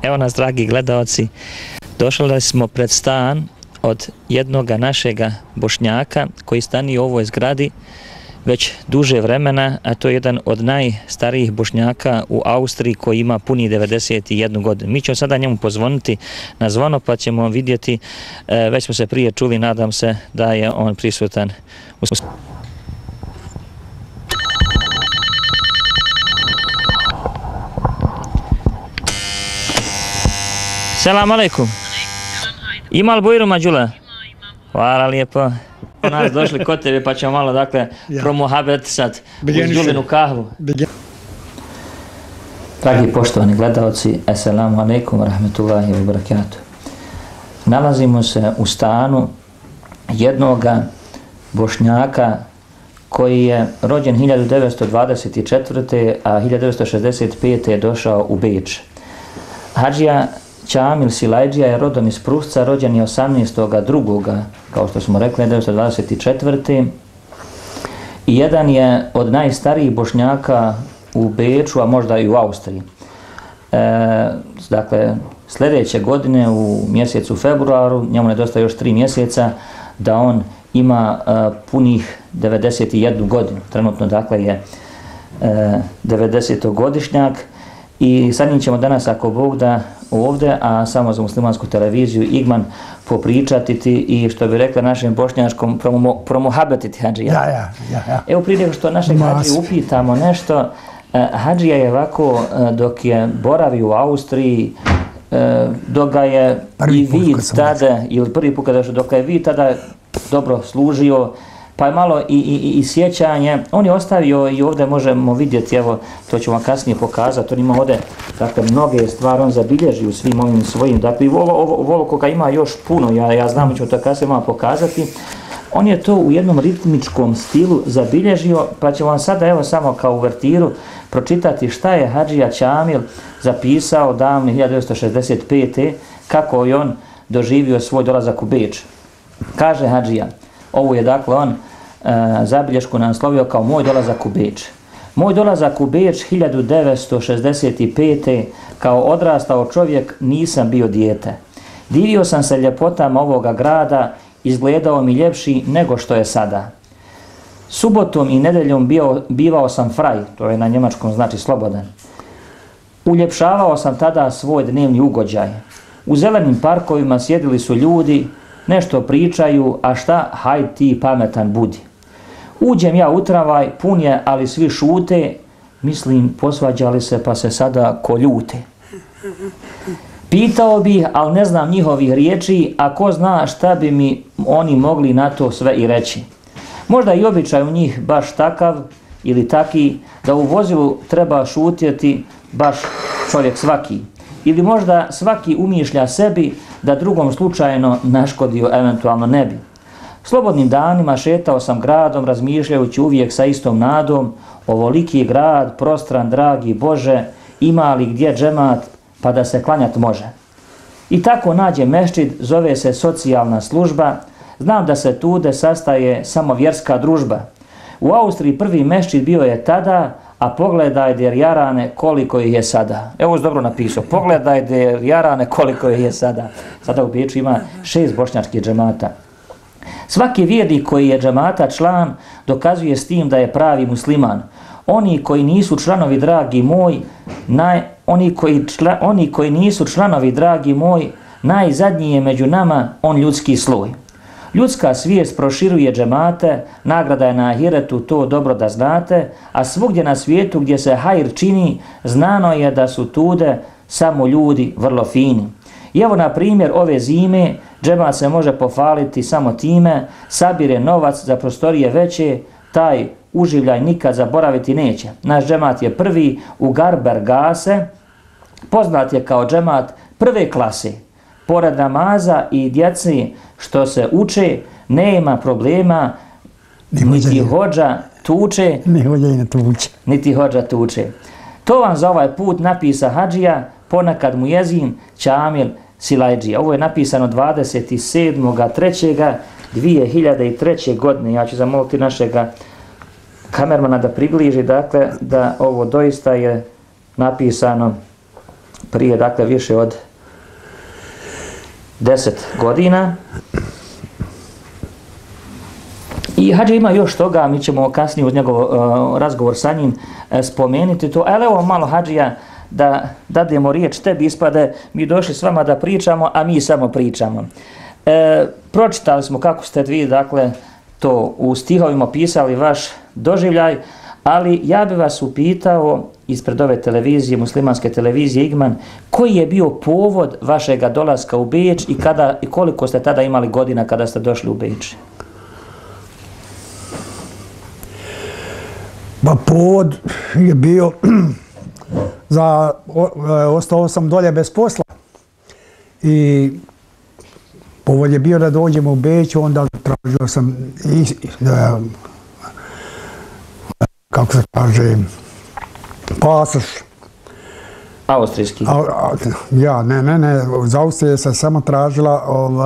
Evo nas, dragi gledaoci, došli smo pred stan od jednog našega Bošnjaka koji stani u ovoj zgradi već duže vremena, a to je jedan od najstarijih Bošnjaka u Austriji koji ima puni 91 godinu. Mi ćemo sada njemu pozvoniti na zvono pa ćemo vidjeti, već smo se prije čuli, nadam se da je on prisutan. Selam alaikum. Ima li bujru mađula? Hvala lijepo. Nas došli kod tebe pa ćemo malo dakle promohabeti sad uz Đulinu kahvu. Dragi poštovani gledalci, assalamu alaikum rahmetullahi wa barakatuh. Nalazimo se u stanu jednoga Bošnjaka koji je rođen 1924. a 1965. je došao u Beč. Hadžija Čamil Silajdžija je rodom iz Prusca, rođen je 18.2. kao što smo rekli, 1924. I jedan je od najstarijih Bošnjaka u Beču, a možda i u Austriji. Dakle, sljedeće godine u mjesecu februaru, njemu nedostaje još 3 mjeseca, da on ima punih 91 godinu. Trenutno, dakle, je 90-godišnjak. I sa njim ćemo danas, ako Bog da, ovdje, a samo za muslimansku televiziju Igman popričati i što bi rekla našem bošnjačkom promohabetiti Hadžija. Ja. Evo prije nego što našeg Hadžiju upitamo nešto, Hadžija je ovako dok je boravio u Austriji, dok ga je i vid tada, ili prvi put kada je dok je vid tada dobro služio, pa je malo i sjećanje. On je ostavio i ovdje možemo vidjeti, evo, to ću vam kasnije pokazati, on ima ovdje, dakle, mnoge stvari, on zabilježi u svim ovim svojim, dakle, ovo koga ima još puno, ja znam, ću to kasnije malo pokazati. On je to u jednom ritmičkom stilu zabilježio, pa ću vam sada, evo, samo kao uvertiru pročitati šta je Hadžija Čamil zapisao davne 1965. kako je on doživio svoj dolazak u Beč. Kaže Hadžija, ovo je dakle on zabilješku naslovio kao moj dolazak u Beč. Moj dolazak u Beč 1965. kao odrastao čovjek nisam bio dijete. Divio sam se ljepotama ovoga grada, izgledao mi ljepši nego što je sada. Subotom i nedeljom bivao sam fraj, to je na njemačkom znači slobodan. Uljepšavao sam tada svoj dnevni ugođaj. U zelenim parkovima sjedili su ljudi, nešto pričaju, a šta, haj ti pametan budi. Uđem ja u tramvaj, pun je, ali svi šute, mislim, posvađali se pa se sada ko ljute. Pitao bih, ali ne znam njihovih riječi, a ko zna šta bi mi oni mogli na to sve i reći. Možda i običaj u njih baš takav ili taki, da u vozilu treba šutjeti baš čovjek svaki. Ili možda svaki umišlja sebi da drugom slučajno naškodio eventualno ne bi. Slobodnim danima šetao sam gradom, razmišljajući uvijek sa istom nadom, ovoliki grad, prostran, dragi Bože, ima li gdje džemat pa da se klanjat može. I tako nađe mešćid, zove se socijalna služba, znam da se tude sastaje samo vjerska družba. U Austriji prvi mešćid bio je tada, a pogledaj derjarane koliko ih je sada. Evo je dobro napisao, pogledaj derjarane koliko ih je sada. Sada u Beču ima 6 bošnjačkih džemata. Svaki vjernik koji je džemata član dokazuje s tim da je pravi musliman. Oni koji nisu članovi, dragi moj, oni koji nisu članovi, dragi moj, najzadnji je među nama on ljudski sloj. Ljudska svijest proširuje džemate, nagrada je na ahiretu, to dobro da znate, a svugdje na svijetu gdje se hajr čini, znano je da su tude samo ljudi vrlo fini. I evo na primjer ove zime, džemat se može pohvaliti samo time, sabire novac za prostorije veće, taj uživljaj nikad zaboraviti neće. Naš džemat je prvi u Garbergase, poznat je kao džemat prve klase. Pored namaza i djeci što se uče, nema problema, niti hođa tuče, niti hođa tuče. To vam za ovaj put napisa Hadžija, ponekad mu jezin Čamil Silajdžija. Ovo je napisano 27.3.2003. godine. Ja ću zamoliti našega kamermana da približi, dakle, da ovo doista je napisano prije, dakle, više od 10 godina. I Hadži ima još toga, mi ćemo kasnije uz njegov razgovor sa njim spomenuti to, ali evo malo Hadžija da dademo riječ tebi, ispade mi došli s vama da pričamo, a mi samo pričamo. Pročitali smo kako ste vi, dakle, to u stihovima pisali vaš doživljaj, ali ja bih vas upitao ispred ove televizije, muslimanske televizije Igman, koji je bio povod vašega dolaska u Beč i koliko ste tada imali godina kada ste došli u Beč? Pa povod je bio ostao sam dolje bez posla i povod je bio da dođemo u Beč, onda tražio sam kako se kaže, pasoš. Austrijski? Ja, ne, iz Austrije sam samo tražila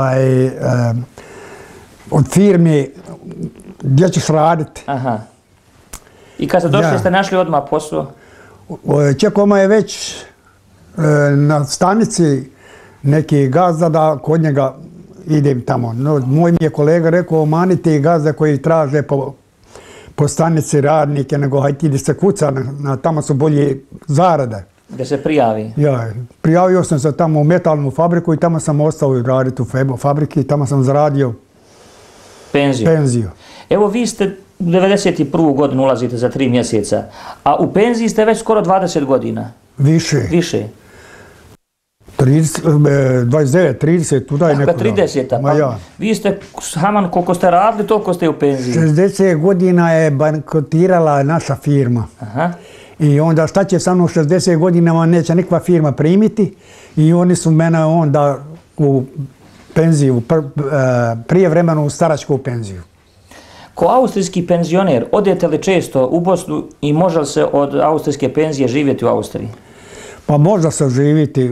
od firmi gdje ćeš raditi. Aha. I kad ste došli, ste našli odmah posao? Čekao je već na stanici neki gazda da kod njega idem tamo. No, moj mi je kolega rekao, manite gazde koji traže po stanici radnike, nego hajde ti da se kuca, tamo su bolje zarade. Da se prijavi? Ja, prijavio sam se tamo u metalnu fabriku i tamo sam ostao raditi u fabriki i tamo sam zaradio penziju. Evo vi ste u 91. godinu ulazite za 3 mjeseca, a u penziji ste već skoro 20 godina. Više. 29, 30, tu daj neko. 30, pa ja. Vi ste, Haman, koliko ste radili, toliko ste u penziji. 60 godina je bankrotirala naša firma. Aha. I onda šta će sa mnom 60 godinama neće nikakva firma primiti i oni su mene onda u penziju, prijevremenu u staračku penziju. Ko austrijski penzioner, odete li često u Bosnu i može li se od austrijske penzije živjeti u Austriji? Pa možda se živjeti,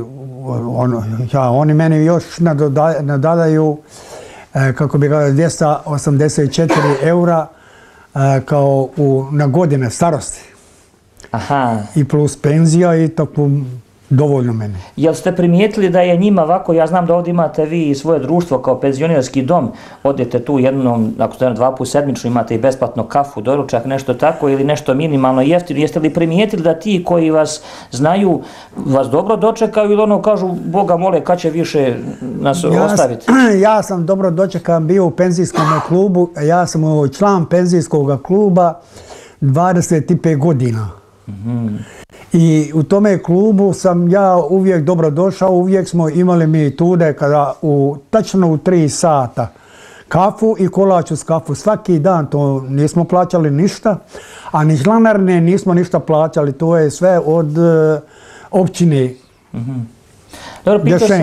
oni meni još nadadaju, kako bi ga 284 eura kao na godine starosti. Aha. I plus penzija i tako dovoljno meni. Jel ste primijetili da je njima ovako, ja znam da ovdje imate vi svoje društvo kao penzionerski dom, odete tu jednom, ako ste 2 puta sedmično imate i besplatno kafu, doručak, nešto tako ili nešto minimalno jeftino. Jeste li primijetili da ti koji vas znaju vas dobro dočekaju ili ono kažu Boga mole kad će više nas ostaviti? Ja sam dobro dočekan bio u penzijskom klubu, ja sam član penzijskog kluba 25 godina. I u tome klubu sam ja uvijek dobro došao, uvijek smo imali mi tude kada tačno u 3 sata kafu i kolač uz kafu. Svaki dan to nismo plaćali ništa, a ni članarine nismo ništa plaćali, to je sve od općine. Dobro,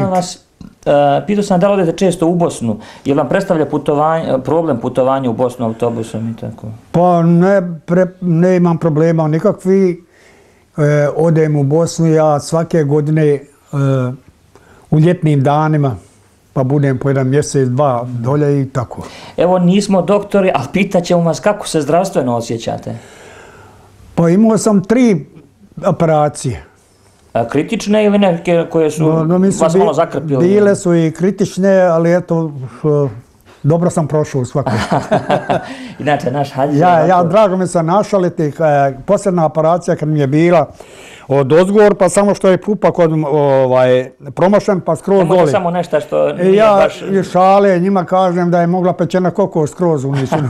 pitao sam da li odete često u Bosnu, je vam predstavlja problem putovanja u Bosnu autobusom i tako? Pa ne imam problema nikakvi. Odem u Bosnu ja svake godine u ljetnim danima, pa budem po 1 mjesec, 2 dolje i tako. Evo nismo doktori, ali pitat ćemo vas kako se zdravstveno osjećate? Pa imao sam 3 operacije. Kritične ili neke koje su vas malo zakrpile? Bile su i kritične, ali eto, dobro sam prošao u svakom. Inače, naš Hadži... Drago mi se našali tih, posljedna operacija kad mi je bila od ozgor, pa samo što je pupak promašen, pa skroz doli. Možda samo nešto što nije baš... Ja šale njima kažem da je mogla pečena kokoš skroz uništena.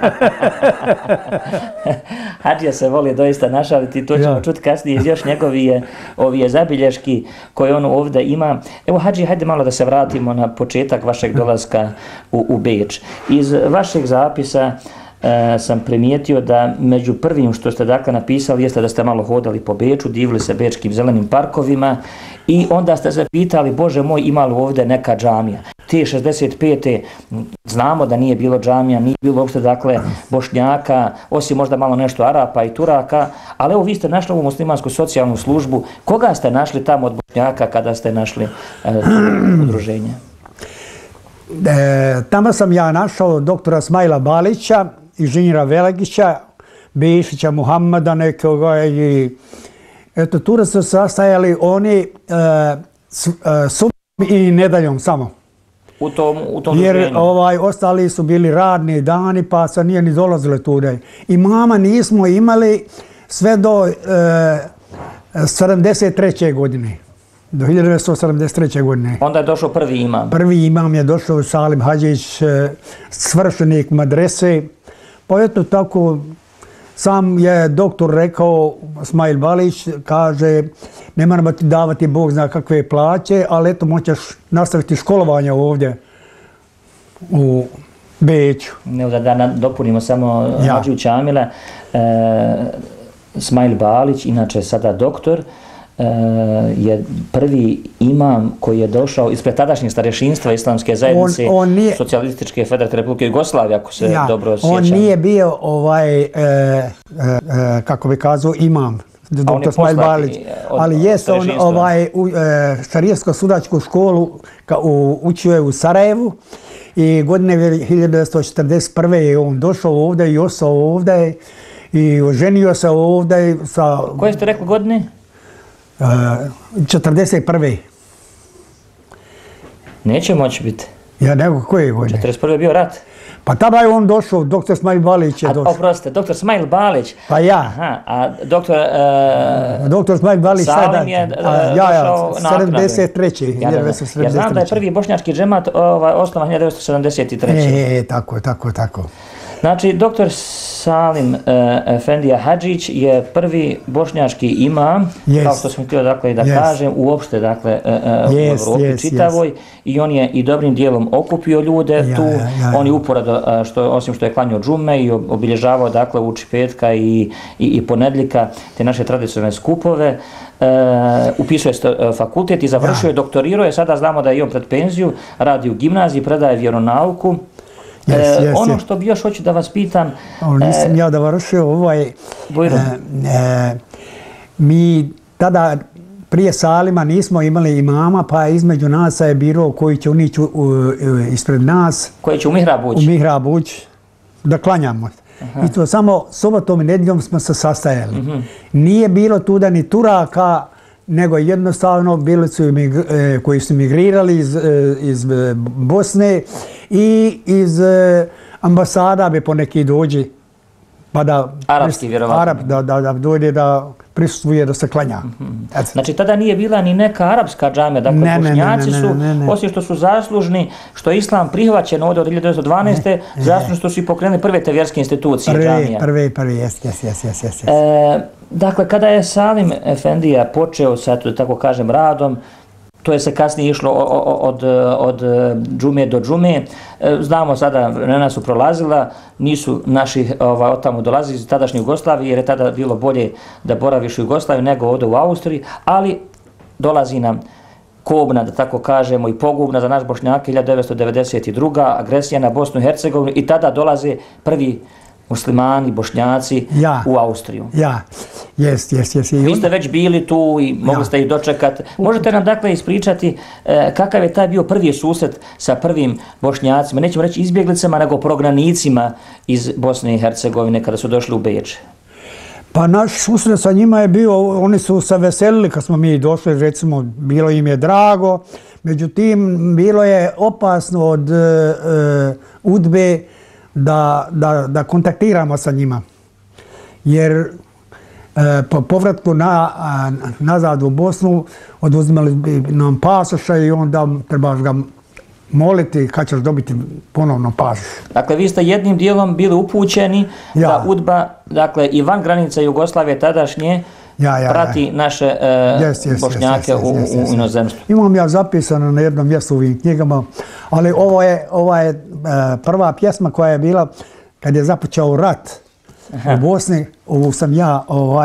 Hadžija se voli doista našaliti, to ćemo čuti kasnije iz još njegovije zabilješki koje on ovdje ima. Evo Hadži, hajde malo da se vratimo na početak vašeg dolaska u Beč. Iz vašeg zapisa sam primijetio da među prvim što ste dakle napisali jeste da ste malo hodali po Beču, divili se bečkim zelenim parkovima i onda ste se pitali, Bože moj, ima li ovdje neka džamija? Te 65. znamo da nije bilo džamija, nije bilo uopšte dakle Bošnjaka, osim možda malo nešto Arapa i Turaka, ali evo vi ste našli ovu muslimansku socijalnu službu. Koga ste našli tamo od Bošnjaka kada ste našli udruženje? Tamo sam ja našao doktora Smajla Balića, inženjera Velegića, Bešića Muhammada nekoga Eto, tu su sastajali oni subom i nedeljom samo. U tom Jer druženju. ostali su bili radni dani, pa se nije ni dolazile tude. I mama nismo imali sve do 73. godine. Do 1973. godine. Onda je došao prvi imam. Prvi imam je došao Salim Hadžić, svršenik madrese. Pa eto tako, sam je doktor rekao, Smajl Balić, kaže, ne moramo ti davati Bog zna kakve plaće, ali eto moćeš nastaviti školovanje ovdje u Beću. Evo da dopunimo samo Hadžiju Čamila. Smajl Balić, inače sada doktor, je prvi imam koji je došao ispred tadašnjeg starešinstva Islamske zajednice Socijalističke Federativne Republike Jugoslavije, ako se dobro sjećam. On nije bio kako bi kazao, imam, doktor Smajl Balić, ali jest on u šarijevsko-sudačku školu učio je u Sarajevu i godine 1941. je on došao ovdje i ostao ovdje i oženio se ovdje sa... Koje ste rekli godine? 41. Neće moći biti. Ja nego koje godine? 41. je bio rat. Pa tada je on došao, doktor Smajl Balić je došao. Oprostite, doktor Smajl Balić. Pa ja. Aha, a doktor Smajl Balić Salim je došao naknadno. 73. Ja znam da je prvi bošnjački džemat osnovan 1973. Tako. Znači, doktor Salim Efendija Hadžić je prvi bošnjački imam, kao što sam htio dakle, da kažem, uopšte dakle, u Evropi čitavoj, i on je i dobrim dijelom okupio ljude tu. On je uporado, osim što je klanjao džume i obilježavao dakle, uči petka i ponedjeljka te naše tradicionalne skupove. Upisao je fakultet i završio je, doktorirao je, sada znamo da je on pred penziju, radi u gimnaziji, predaje vjeronauku. Ono što bi još hoću da vas pitam... Nisam ja da vršio mi tada prije Salima nismo imali imama, pa između nas je biro koji će unići ispred nas. Koji će u mihrab ući? U mihrab ući, da klanjamo. I to samo sobotom i nedjeljom smo se sastajali. Nije bilo tuda ni Turaka, nego jednostavno bili su koji su migrirali iz Bosne i iz ambasada bi poneki dođi. Pa da... Arapski vjerovatno. Arab, da dođe da prisustvuje, da se klanja. Znači tada nije bila ni neka arapska džamija, dakle bošnjaci su, osim što su zaslužni, što je islam prihvaćen ovdje od 1912. Zaslužni što su i pokrenuli prve te vjerske institucije džamija. Prvi, jes. Dakle, kada je Salim Efendija počeo sa, tako kažem, radom, to je se kasnije išlo od džume do džume. Znamo sada, vremena su prolazila, nisu naši od tamo dolazili iz tadašnje Jugoslavije, jer je tada bilo bolje da boraviš u Jugoslaviji nego ovdje u Austriji, ali dolazi nam kobna, da tako kažemo, i pogubna za naš Bošnjake, 1992. agresija na Bosnu i Hercegovinu, i tada dolaze prvi muslimani, bošnjaci u Austriju. Jest. Vi ste već bili tu i mogli ste ih dočekati. Možete nam dakle ispričati kakav je taj bio prvi susret sa prvim bošnjacima, nećemo reći izbjeglicama, nego prognanicima iz Bosne i Hercegovine kada su došli u Beč? Pa naš susret sa njima je bio, oni su se veselili kad smo mi došli, recimo, bilo im je drago, međutim, bilo je opasno od UDBE da kontaktiramo sa njima. Jer po povratku nazad u Bosnu oduzimali bi nam pasoša i onda trebaš ga moliti kad ćeš dobiti ponovno pasoš. Dakle, vi ste jednim dijelom bili upućeni da UDBA, dakle i van granica Jugoslavije tadašnje, prati naše bošnjake u inozemstvu. Imam ja zapisano na jednom mjestu u ovim knjigama, ali ovo je prva pjesma koja je bila kad je započeo rat u Bosni. Ovo sam ja Ovo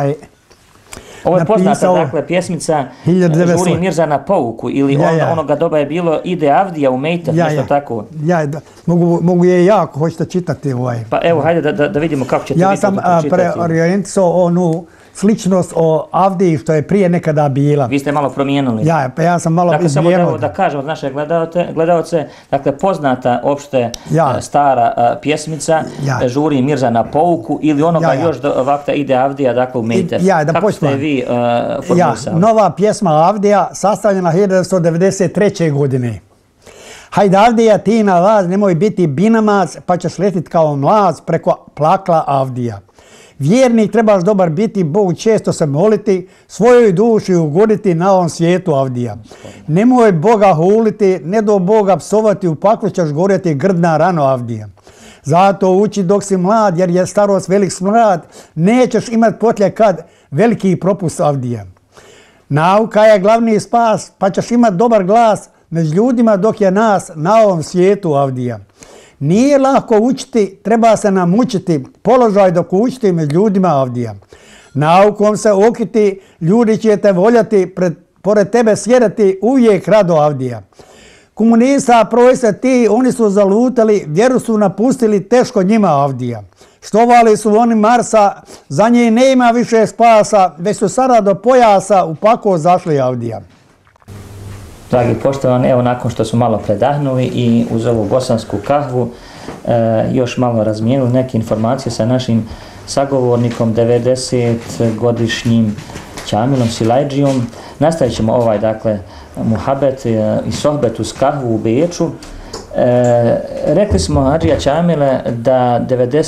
je poznata, dakle, pjesmica Žuri Mirza na pouku, ili onoga doba je bilo Ide Avdija u Mejtah, nešto tako. Mogu je ja ako hoćete čitati. Pa evo, hajde da vidimo kako ćete vi to pročitati. Ja sam preorijentisao onu sličnost o Avdiji što je prije nekada bila. Vi ste malo promijenili. Ja sam malo izmijenio. Dakle, samo da kažem od naše gledalce, dakle, poznata opšte stara pjesmica Žuri Mirza na pouku ili onoga još do vakta ide Avdija, dakle, u Mejtef. Kako ste vi formulisali? Nova pjesma Avdija sastavljena 1993. godine. Hajde Avdija, ti na vas nemoj biti binamaz, pa ćeš letit kao mlaz preko plakla Avdija. Vjernik trebaš dobar biti, Bogu često se moliti, svojoj duši ugoditi na ovom svijetu Avdija. Nemoj Boga huliti, ne do Boga psovati, u paklu ćeš gorjeti grdna rano Avdija. Zato uči dok si mlad, jer je starost velik smrad, nećeš imat potlje kad veliki propust Avdija. Nauka je glavni spas, pa ćeš imat dobar glas među ljudima dok je nas na ovom svijetu Avdija. Nije lako učiti, treba se namučiti, položaj dok učiti među ljudima Avdija. Naukom se okiti, ljudi će te voljati, pored tebe sjedati uvijek rado Avdija. Komunista projse ti, oni su zalutali, vjeru su napustili, teško njima Avdija. Štovali su oni Marsa, za njih nema više spasa, već su sada do pojasa u pakao zašli Avdija. Dragi poštovani, evo nakon što su malo predahnuli i uz ovu bosansku kahvu još malo razmijenili neke informacije sa našim sagovornikom 90-godišnjim Ćamilom Silajđijom. Nastavit ćemo ovaj, dakle, muhabet i sohbet uz kahvu u Beču. Rekli smo, Hadžija Ćamile, da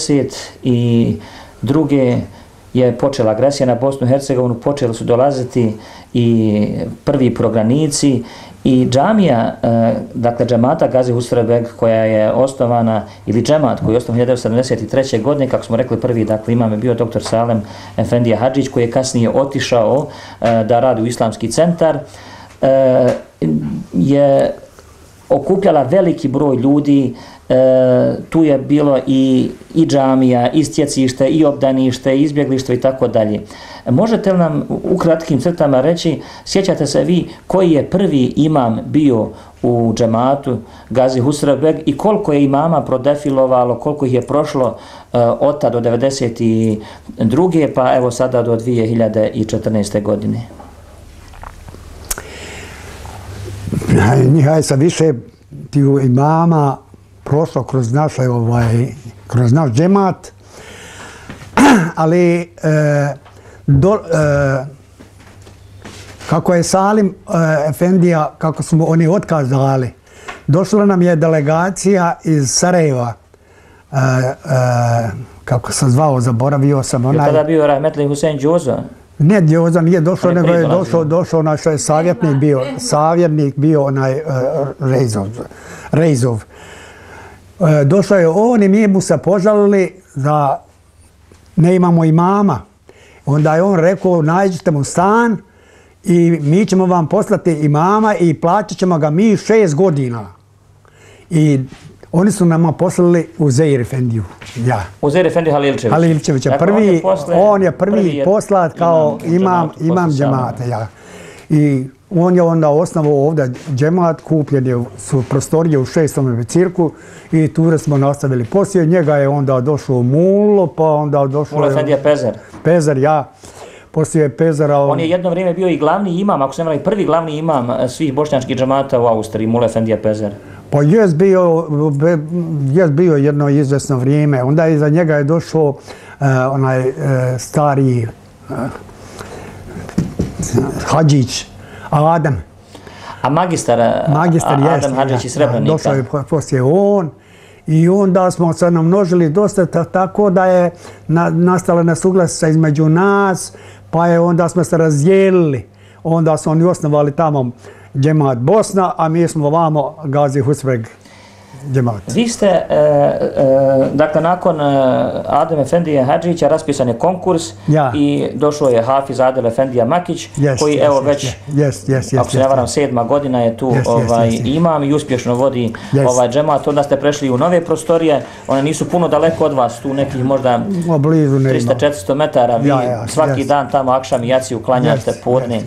92. je počela agresija na Bosnu i Hercegovinu, počeli su dolaziti i prvi prognanici i džamija, dakle džemata Gazi Husrev-beg koja je osnovana, ili džemat koji je osnovan 1973. godine, kako smo rekli prvi, dakle imam je bio dr. Salem Efendija Hadžić koji je kasnije otišao da radi u Islamski centar, je okupljala veliki broj ljudi. Tu je bilo i džamija, i stjecište, i obdanište, i izbjeglištvo i tako dalje. Možete li nam u kratkim crtama reći, sjećate se vi koji je prvi imam bio u džematu Gazi Husrev-beg i koliko je imama prodefilovalo, koliko ih je prošlo od tada do 1992. pa evo sada do 2014. godine? Njihaj sa više tiju imama prošlo kroz naš džemat, ali kako je Salim Efendija, kako smo oni otkazali, došla nam je delegacija iz Sarajeva, kako se zvao, zaboravio sam onaj... Je tada bio Rahmetli Husein Djozo? Ne, Djozo nije došao, nego je došao naš savjetnik bio onaj Rejzov. Došao je on i mi mu se požalili da ne imamo imama. Onda je on rekao, nađite mu stan i mi ćemo vam poslati imama i plaćat ćemo ga mi 6 godina. I oni su nama poslali Uzeir Efendiju. Uzeir Efendiju Halilčević. Halilčevića. On je prvi poslat kao imam džemata. I on je onda osnovao ovdje džemat, kupljeni su prostorije u 6. cirku i tu smo nastavili. Poslije njega je onda došao Mulo, pa onda došao... Mulo Efendija Pezer. Pezer, Poslije Pezera... On je jedno vrijeme bio i glavni imam, ako se ne prvi glavni imam svih bošnjačkih džemata u Austriji, Mulo Efendija Pezer. Pa jest bio jedno izvesno vrijeme. Onda iza njega je došao onaj stari Hadžić, Adam. A magistar Adam Hadžić iz Srebrenika. Došao je poslije on i onda smo se namnožili dosta tako da je nastala nesuglasica između nas, pa je onda smo se razdijelili. Onda su oni osnovali tamo džemat Bosna, a mi smo ovamo Gazi Husrev džemat. Vi ste, dakle, nakon Adem Efendije Hadžića raspisan je konkurs i došao je Hafiz Adel Efendija Makić, koji evo već, ako se ne varam, 7. godina je tu imam i uspješno vodi ovaj džemat. Onda ste prešli u nove prostorije, one nisu puno daleko od vas, tu nekih možda 300-400 metara, vi svaki dan tamo akšam i jaciju klanjate podne.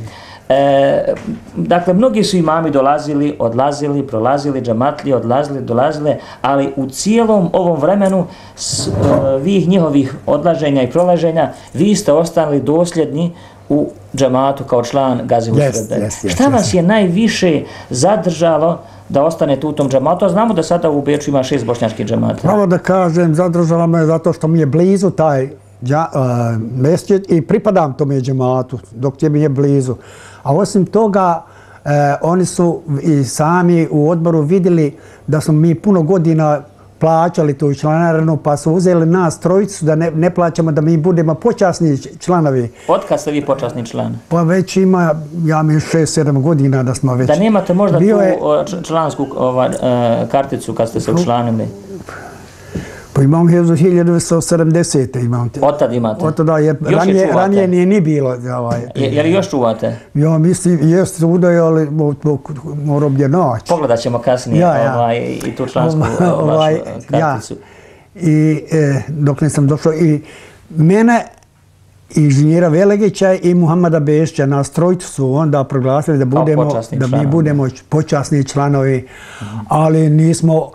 Dakle, mnogi su imami dolazili, odlazili, prolazili, džamatlije, odlazili, dolazile, ali u cijelom ovom vremenu vi njihovih odlaženja i prolaženja, vi ste ostali dosljedni u džamatu kao član Gazi Husreta. Šta vas je najviše zadržalo da ostanete u tom džamatu? A znamo da sada u Beču ima 6 bošnjačkih džamata. Pravo da kažem, zadržalo me zato što mi je blizu taj mesdžid i pripadam tome džamatu dok mi je blizu. A osim toga, oni su i sami u odboru vidjeli da smo mi puno godina plaćali tu članarinu, pa su uzeli nas trojicu da ne plaćamo, da mi budemo počasni članovi. Od kad ste vi počasni član? Pa već ima, ja mi 6-7 godina da smo već... Da nemate možda tu člansku karticu kad ste se učlanili? Pa imam 1970. imam. Od tad imate? Od tada, jer ranije nije ni bilo. Je li još čuvate? Ja mislim, jest udaj, ali moram gdje naći. Pogledat ćemo kasnije i tu člansku vašu karticu. I dok nisam došao, i mene, inženjera Velegića i Muhamada Bešća, nas trojicu su onda proglasili da mi budemo počasni članovi, ali nismo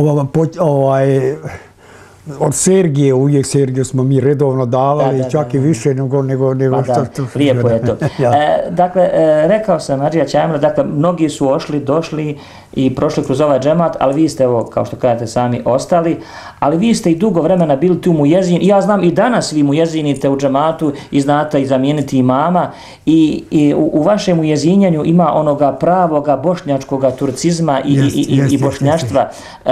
od Sergije, uvijek Sergiju smo mi redovno davali, čak i više nego što... Lijepo je to. Dakle, rekao sam, Adžija Ćajmilo, dakle, mnogi su došli i prošli kroz ovaj džemat, ali vi ste, evo, kao što kažete sami, ostali, ali vi ste i dugo vremena bili tu mujezin, i ja znam i danas vi mujezinite u džematu i znate i zamijeniti imama, i u vašem mujezinjanju ima onoga pravoga bošnjačkoga turcizma i bošnjaštva.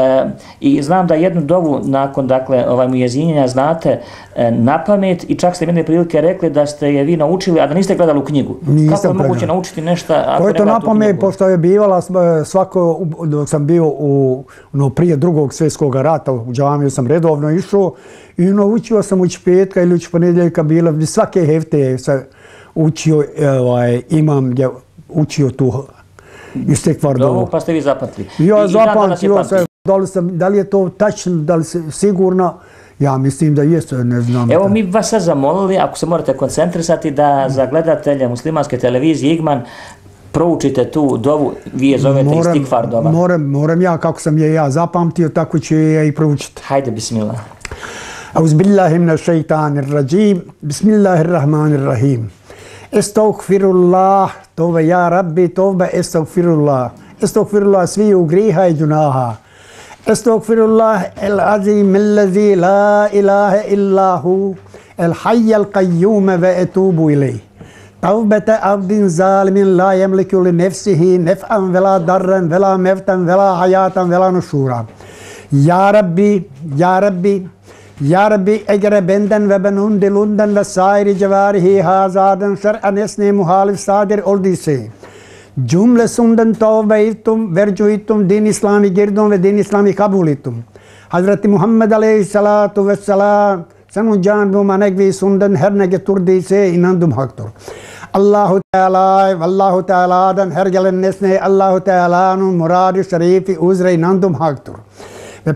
I znam da jednu dovu nakon, dakle, mujezinjenja znate na pamet, i čak ste jedne prilike rekli da ste je vi naučili, a da niste gledali u knjigu. Kako je moguće naučiti nešto ako ne gledate u knjigu? To je to na pamet, pošto je bivala svako, dok sam bio prije drugog svjetskog rata, u džamiju sam redovno išao i naučio sam ući petka ili ući ponedjeljka bilo, svake hefte sam učio, imam gdje učio tu istekvar dovu. Dovu, pa ste vi zapamtili. Ja zapamtio sam, da li je to tačno, da li se sigurno, ja mislim da jeste, ne znam. Evo, mi vas sad zamolili, ako se morate koncentrisati, da za gledatelje muslimanske televizije Igman proučite tu dovu, vi je zovete istikfar dova. Moram ja, kako sam je ja zapamtio, tako ću je i proučiti. Hajde, bismillah. Auzubillahi minash shaitanir rajim, bismillahirrahmanirrahim. Estağfirullah, tove ja Rabbi, tove estağfirullah. Estağfirullah sviju griha i džunaha. Estağfirullah el azim allazi la ilaha illahu, el hayyal qayyum ve etubu ileyh. Tavbete abdin zalimin la yemliku li nefsihi nef'an vela darren vela mevten vela hayatan vela nushura. Ya Rabbi, Ya Rabbi, Ya Rabbi egre benden ve benun dilundan ve sairi cevarihi hazadan şer'an esne muhalif sadir olduysa. Cümlesunden tövbe ettim, vercu ettim, din İslami girdim ve din İslami kabul ettim. Hazreti Muhammed Aleyhisselatu Vesselam senin canbu manekvi sunden her ne geturdiyse inandım haktır. Allahu Teala ve Allahu Teala'dan her gelen nesne Allahu Teala'nın muradı şerifi uzre inandım haktır. Ve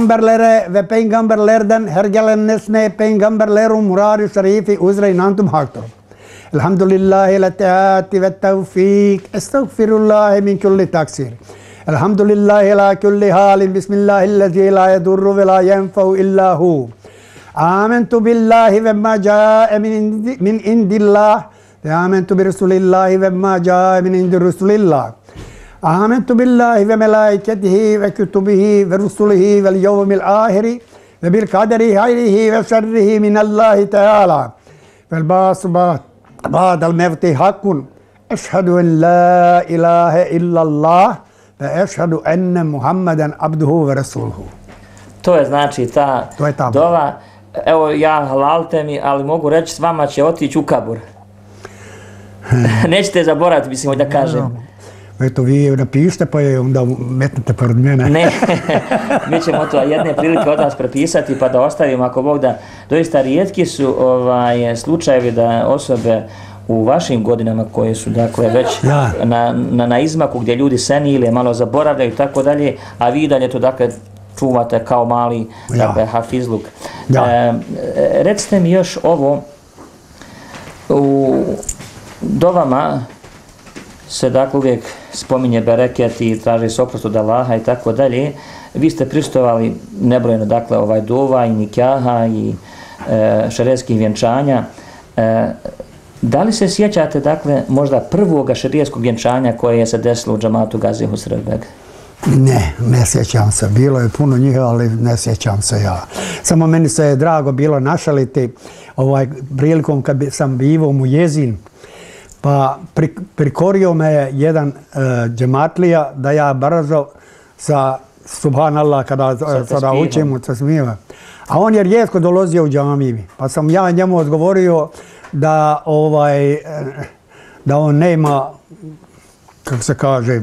peygamberlerden her gelen nesne peygamberlerin muradı şerifi uzre inandım haktır. Elhamdülillahi l'ataati ve tevfik. Estağfirullah min kulli taksir. Elhamdülillahi la kulli halin. Bismillahillezî la yedurru ve la yenfe'u illa hu. Âmentu billahi ve ma câe min indillah. Ve âmentu bi Resulillahi ve ma câe min indi Resulillah. Âmentu billahi ve melâiketihi ve kütübihi ve rusulihi vel yevmil âhiri ve bil kaderi hayrihi ve şerrihi minallahi teâlâ. Vel bâsu بعد الموت حق أشهد أن لا إله إلا الله وأشهد أن محمدا عبده ورسوله. To je znači ta dova. Evo, ja halalte mi, ali mogu reći, s vama će otići u kabur. Nećete zaboraviti, mislim da kažem. Eto, vi napišite pa je onda metnete pored mene. Ne, mi ćemo to jedne prilike od vas prepisati pa da ostavimo, ako Bog da. Doista rijetki su slučajevi da osobe u vašim godinama koje su dakle već na izmaku gdje ljudi senile, malo zaboravljaju i tako dalje, a vi dalje to dakle čuvate kao mali hafizluk. Recite mi još ovo, u dovama se dakle uvijek spominje bereket i traži se oprost od Allaha i tako dalje. Vi ste prisustvovali nebrojeno dakle dova i nikjaha i šerijskih vjenčanja. Da li se sjećate dakle možda prvoga šerijskog vjenčanja koje je se desilo u džamatu Gazi Husrevbeg? Ne sjećam se. Bilo je puno njih, ali ne sjećam se ja. Samo meni se je drago bilo našaliti prilikom kad sam bivao mu jezin, pa prikorio me je jedan džematlija da ja brzo sa Subhanallah kada sada učimo se smijeva. A on je rijetko dolazio u džamiji, pa sam ja njemu odgovorio da on nema, kako se kaže,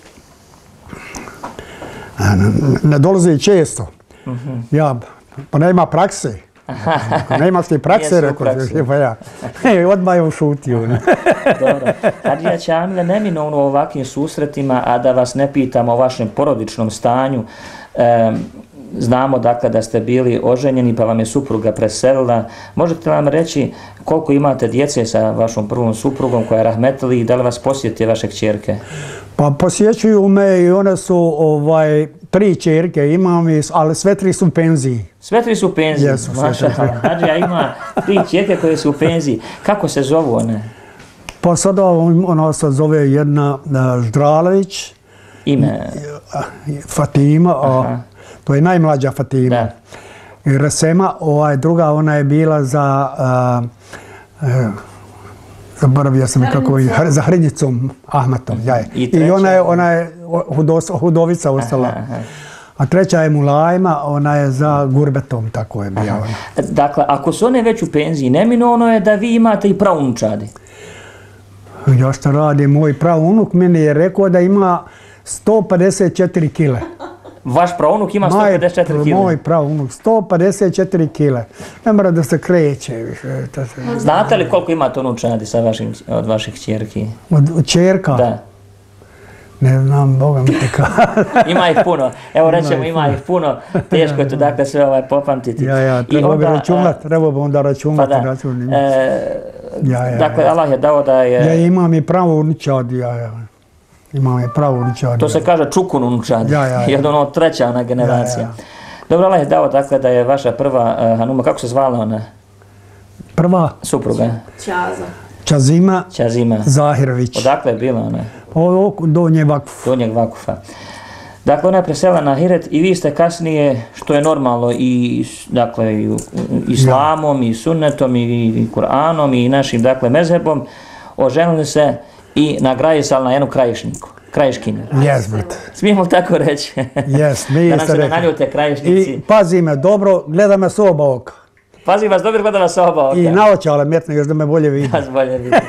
ne dolazi često. Pa nema prakse. Nemaš ti prakse, rekao pa ja. Odmah je ušutio. Dobro. Hadžija Čamile, neminovno u ovakvim susretima, a da vas ne pitam o vašem porodičnom stanju, znamo dakle da ste bili oženjeni pa vam je supruga preselila. Možete nam reći koliko imate djece sa vašom prvom suprugom koja je rahmetli i da li vas posjeti vaše kćerke? Pa posjećuju me i one su 3 kćerke imam, ali sve 3 su u penziji. Sve 3 su u penziji? Jesu. Hadžija ima 3 kćerke koje su u penziji. Kako se zovu one? Pa sada ona se zove jedna Ždralović. Ime? Fatima. To je najmlađa Fatima. Da. I Resema, druga ona je bila za zaboravio sam kako je, za Hrinicom Ahmatom. I ona je hudovica ostala. A treća je Mulajma, ona je za Gurbetom, tako je bila ona. Dakle, ako su one već u penziji, neminovno je da vi imate i pravunučadi. Ja što radi, moj pravunuk meni je rekao da ima 154 kile. Vaš pravunuk ima 154 kile? Moj pravunuk, 154 kile. Ne mora da se kreće. Znate li koliko imate unučadi od vaših kćerki? Od kćerka? Da. Ne znam, Boga mi te kada. Ima ih puno. Evo rećemo ima ih puno. Teško je to dakle sve popamtiti. Treba bi računati. Treba bi onda računati. Dakle, Allah je dao da je... Ja imam i pravunučad. Imam i pravunučad. To se kaže čukun unučad. Jedan od treća ona generacija. Dobro, Allah je dao dakle da je vaša prva Hanuma, kako se zvala ona? Prva? Supruga. Čazima Zahirović. Odakle je bila ona? Donjeg Vakufa. Donjeg Vakufa. Dakle, ona je preselila na Hiret i vi ste kasnije, što je normalno, i islamom, i sunnetom, i Kur'anom, i našim, dakle, mezhebom, oženili se i nagrajisali na jednu krajiškinju. Jes, brate. Smijemo tako reći? Jes, mi da nam se ne naljute krajišnici. I pazi me dobro, gleda me s oba oka. Pazi vas dobro, gleda vas s oba oka. I naočale metne još da me bolje vidi. Vas bolje vidi.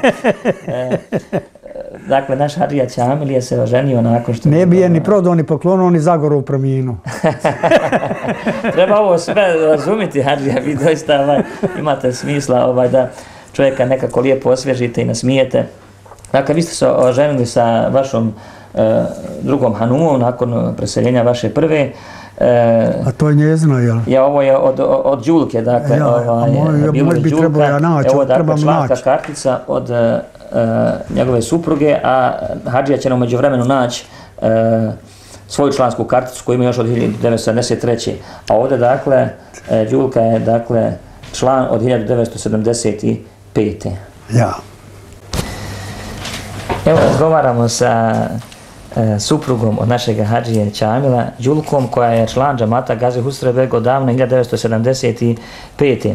Dakle, naš Hadžija Čamilija se oženio nakon što... Ne bi je ni prodao, ni poklonuo, ni zagoru u prominu. Treba ovo sve razumiti, Hadžija, vi doista imate smisla da čovjeka nekako lijepo osvježite i nasmijete. Dakle, vi ste se oženili sa vašom drugom Hanumom nakon preseljenja vaše prve. A to je njezino, jel? Ja, ovo je od Đulke, dakle. Moj bi trebao ja naći, evo, trebam naći. članka kartica od njegove supruge, a Hadžija će nam u međuvremenu naći svoju člansku karticu koju ima još od 1973. A ovdje, dakle, Đulka je, dakle, član od 1975. Ja. Evo, razgovaramo sa suprugom od našeg Hadžije Čamila, Đulkom, koja je član džamata Gazi Husrevbeg od davne 1975.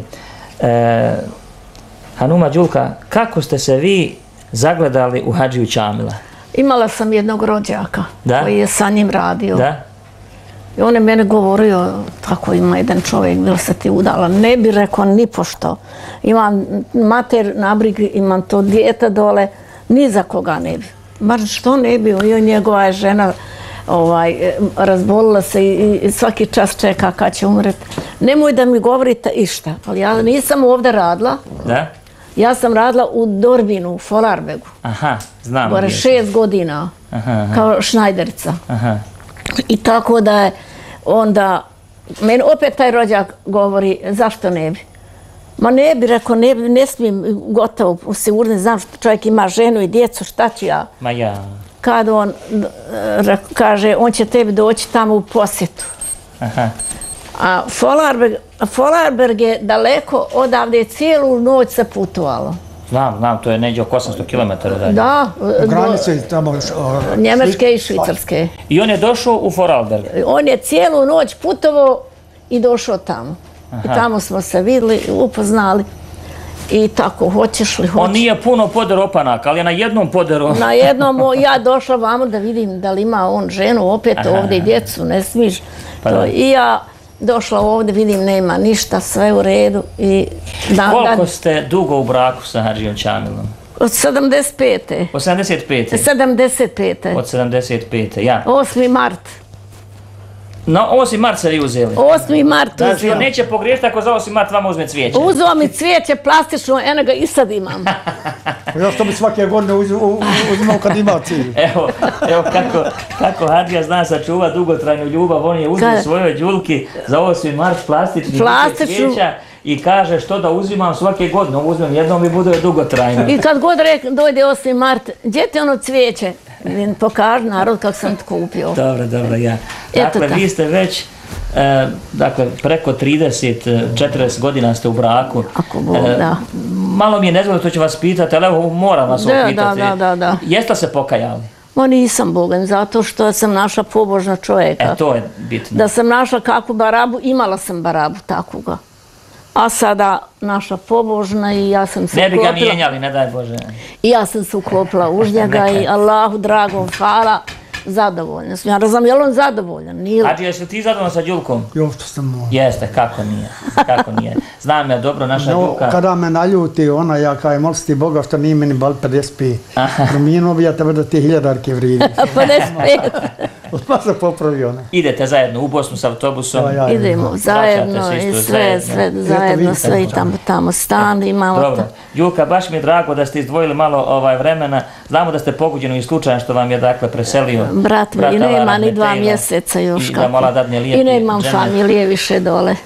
Hanuma Đulka, kako ste se vi zagledali u Hadžiju Čamila? Imala sam jednog rođaka koji je sa njim radio. Da? I on je mene govorio, tako ima jedan čovjek, bil se ti udala. Ne bi rekao ni pošto. Imam mater na brigi, imam to dijete dole, ni za koga ne bi. Bar što ne bi, i njegova je žena razbolila se i svaki čas čeka kad će umreti. Nemoj da mi govorite išta, ali ja nisam ovdje radila. Da? Ja sam radila u Dorbinu, u Folarbegu. Aha, znam. Gore 6 godina, kao šnajderica. I tako da je onda, meni opet taj rođak govori, zašto ne bi? Ma ne bi rekao, ne smijem gotovo u sigurnosti, znam što čovjek ima ženu i djecu, šta ću ja? Ma ja. Kad on kaže, on će tebi doći tamo u posjetu. Aha. A Vorarlberg je daleko, odavde je cijelu noć se putovalo. Znam, to je neđe oko 800 km dalje. Da. Granice tamo... Njemačke i Švicarske. I on je došao u Vorarlberg? On je cijelu noć putovao i došao tamo. I tamo smo se vidjeli, upoznali. I tako, hoćeš li, hoćeš. On nije puno podero opanaka, ali je na jednom podero. Na jednom, ja došla vamo da vidim da li ima on ženu opet ovdje i djecu, ne smiš. I ja došla ovdje, vidim, nema ništa, sve u redu. Koliko ste dugo u braku sa Hadžijom Čamilom? Od 75. Od 75. 75. Od 75. Ja. 8. mart. Na 8. mart se vi uzeli? 8. mart uzeli. Znači, neće pogriješiti ako za 8. mart vama uzme cvijeće. Uzeo mi cvijeće plastično, eno ga i sad imam. Ja što bi svake godine uzimao kad ima cilj. Evo kako Hadžija zna sačuva dugotrajnu ljubav, on je uzeo svojoj Đulki za 8. mart plastični cvijeća i kaže što da uzimam svake godine, ovo uzmem jednom i bude dugotrajno. I kad god dojde 8. mart, gdje ti ono cvijeće? Pokaži narod kako sam to kupio. Dobro, ja. Dakle, vi ste već, preko 30-40 godina ste u braku. Ako Bog, da. Malo mi je nezgodno, to ću vas pitati, ali evo moram vas ovo pitati. Da. Jeste se pokajali? Ma nisam Bogan, zato što sam našla pobožna čovjeka. To je bitno. Da sam našla kakvu barabu, imala sam barabu takvoga. A sada naša pobožna i ja sam se uklopila. Ne bi ga mijenjali, ne daj Bože. I ja sam se uklopila uz njega i Allahu dragom hvala, zadovoljna sam. Ja razumem, je li on zadovoljan? Hadžija, jesi ti zadovoljan sa Đulkom? Jo, što sam moj. Jeste, kako nije. Znam ja dobro, naša Đulka. Kada me naljuti ona, ja kaj moli ti Boga što nije meni bal 55. Promijenuo bi ja tebe da ti 1000 vridi. 55. Pa se popravi ona. Idete zajedno u Bosnu s autobusom? Idemo zajedno i sve zajedno, sve i tamo stan imamo. Dobro. Đulka, baš mi je drago da ste izdvojili malo vremena. Znamo da ste pogođeni i slučajan što vam je dakle preselio. Brat mi, i nema ni 2 mjeseca još kako. I nemam familije više dole.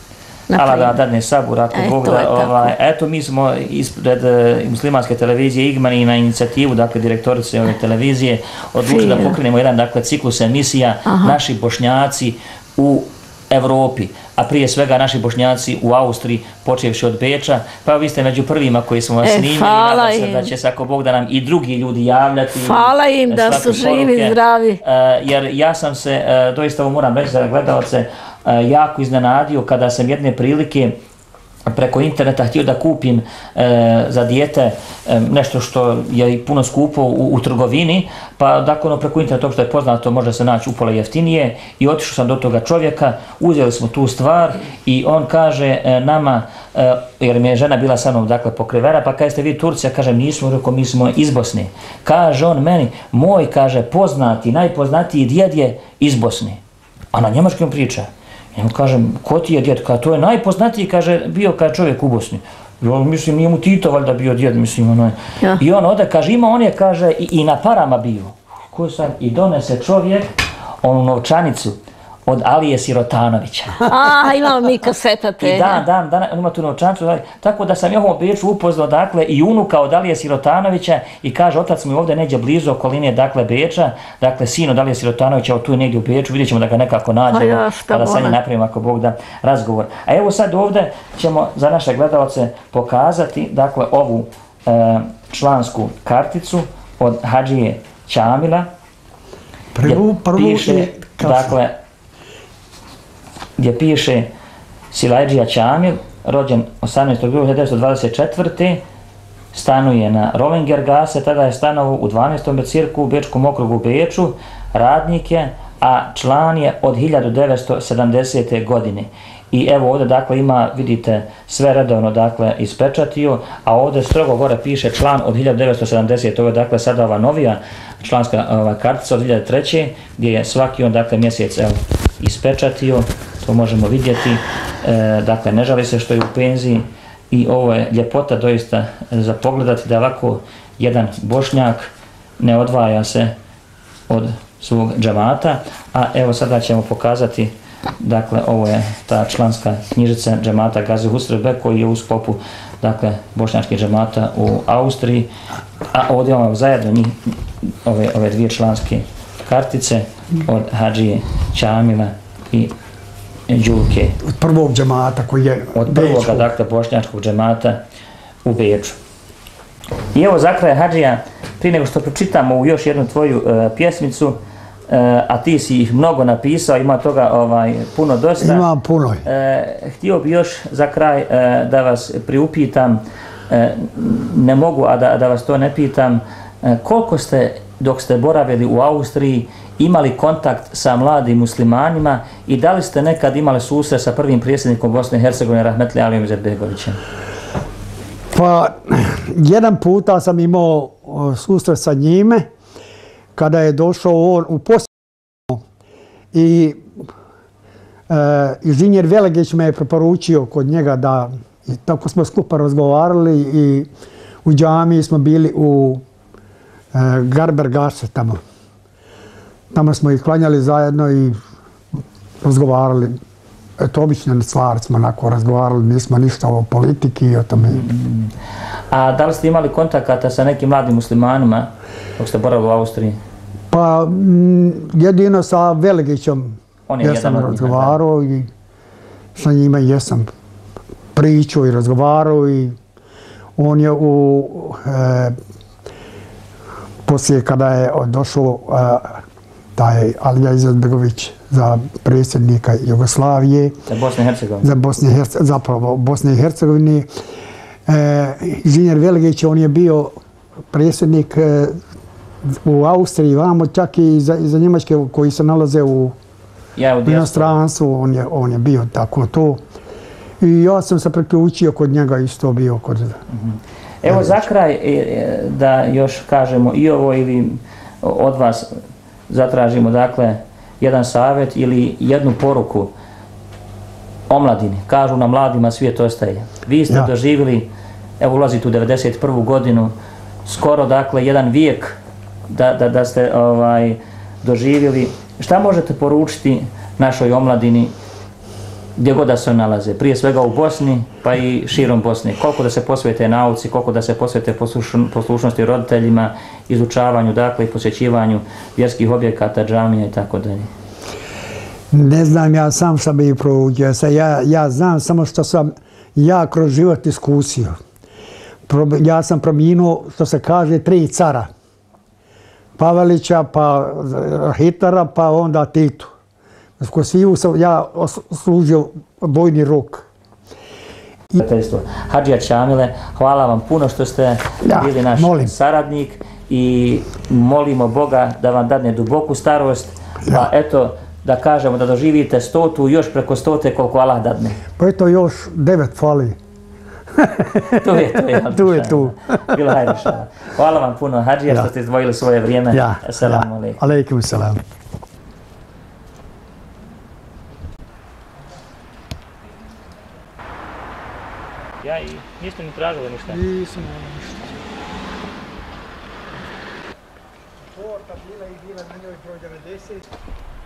Allah da dadne sabur, ako Bog da. Eto, mi smo ispred muslimanske televizije Igmani na inicijativu, dakle, direktorice ove televizije, odlučili da pokrenemo jedan, dakle, ciklus emisija Naši Bošnjaci u Evropi, a prije svega naši Bošnjaci u Austriji, počevši od Beča, pa vi ste među prvima koji smo vas snimili, nadam se da će se, ako Bog da, nam i drugi ljudi javljati. Hvala im da su živi, zdravi. Jer ja sam se, doista ovo moram reći za gledalce, jako iznenadio kada sam jedne prilike preko interneta htio da kupim za dijete nešto što je i puno skupo u trgovini, pa dakle preko interneta, to što je poznato, može se naći upola jeftinije, i otišao sam do toga čovjeka, uzeli smo tu stvar i on kaže nama, jer mi je žena bila sa mnom, dakle, pokrivena, pa kaže, ste vi Turci? Ja kažem, nismo, rekao, mi smo iz Bosne. Kaže on meni, moj, kaže, poznati, najpoznatiji djed je iz Bosne. A na njemačkom priča. Ja mu kažem, ko ti je djed? To je najpoznatiji, kaže, bio kao čovjek u Bosni. Mislim, nije mu Tito valjda bio djed, mislim, ono je. I on ode, kaže, ima on je, kaže, i na parama bio. I donese čovjek onu novčanicu od Alije Sirotanovića. Imamo mi kaseta te. I dan, ima tu novčanicu. Tako da sam ja u Beču upoznao, dakle, i unuka od Alije Sirotanovića i kaže, otac mu je ovdje neđe blizu okoline, dakle, Beča, dakle, sin od Alije Sirotanovića, tu je negdje u Beču, vidjet ćemo da ga nekako nađemo, pa da sa njim napravimo, ako Bog da, razgovor. A evo sad ovdje ćemo za naše gledalce pokazati, dakle, ovu člansku karticu od Hadžije Čamila, gdje piše Silajđija Čamil, rođen 18.1924. stanuje na Rovingergasse, tada je stanovao u 12. bezirku u Bečkom okrugu u Beču, radnik je, a član je od 1970. godine. I evo ovdje, dakle, ima, vidite, sve redovno, dakle, ispečatio, a ovdje strogo gore piše član od 1970. Ovo je, dakle, sada ova novija članska kartica od 2003. gdje je svaki on, dakle, mjesec, evo, ispečatio, to možemo vidjeti, dakle, ne žali se što je u penziji i ovo je ljepota doista za pogledati da ovako jedan Bošnjak ne odvaja se od svog džamata, a evo sada ćemo pokazati dakle ovo je ta članska knjižica džemata Gazi Husrev koji je u sklopu dakle bošnjačkih džemata u Austriji, a ovdje imamo zajedno njih ove dvije članske kartice od Hadžije Ćamila i Đulke. Od prvog džemata koji je od prvoga dakle bošnjačkog džemata u Beču. I evo za kraj Hadžija, prije nego što pročitamo u još jednu tvoju pjesmicu, a ti si ih mnogo napisao, ima toga puno dosta. Imam puno. Htio bi još za kraj da vas priupitam, ne mogu a da vas to ne pitam, koliko ste dok ste boravili u Austriji imali kontakt sa mladim muslimanima i da li ste nekad imali susret sa prvim predsjednikom Bosne i Hercegovine Rahmetli Alijom Izetbegovićem? Pa, jedan puta sam imao susret sa njime kada je došao on u posjetu i inženjer Velegić me je preporučio kod njega da, i tako smo skupa razgovarali i u džamiji smo bili u Garbergasse tamo. Tamo smo ih klanjali zajedno i razgovarali. Eto, obično stvari smo onako razgovarali, nismo ništa o politiki i o tome. A da li ste imali kontakata sa nekim mladim muslimanima dok ste boravili u Austriji? Pa jedino sa Velegićom jesam razgovarao i sa njima jesam pričao i razgovarao i on je poslije kada je došao taj Alija Izetbegović za predsjednika Jugoslavije. Za Bosne i Hercegovine. Za Bosne i Hercegovine. Inženjer Velegić, on je bio predsjednik u Austriji, vamo čak i za Njemačke koji se nalaze u inostranstvu, on je bio tako to. I ja sam se priključio kod njega, isto bio kod... Evo za kraj da još kažemo i ovo ili od vas zatražimo dakle jedan savjet ili jednu poruku omladini. Kažu na mladima svijet ostaje. Vi ste doživjeli, evo ulazite u 91. godinu, skoro dakle jedan vijek da ste doživjeli. Šta možete poručiti našoj omladini gdje god da se nalaze, prije svega u Bosni pa i širom Bosne? Koliko da se posvete nauci, koliko da se posvete poslušnosti roditeljima, izučavanju dakle i posjećivanju vjerskih objekata, džamija i tako dalje? Ne znam, ja sam sam i proučio. Ja znam samo što sam ja kroz život iskusio. Ja sam promijenio, što se kaže, 3 cara. Pavelića, pa Hitlera, pa onda Titu. Kod sviju sam ja služio bojni rok. Hadžija Ćamile, hvala vam puno što ste bili naš saradnik i molimo Boga da vam dadne duboku starost, pa eto da kažemo da doživite 100 još preko 100 koliko Allah dadne. Pa eto još 9 fali. Tu je tu. Bilo hajde šala. Hvala vam puno Hadžija što ste izdvojili svoje vrijeme. Assalamu alaikum. Alaikum salam. Ja i niste mi tražili ništa? Nismo ništa. Torta bila i bila na njoj broj 90.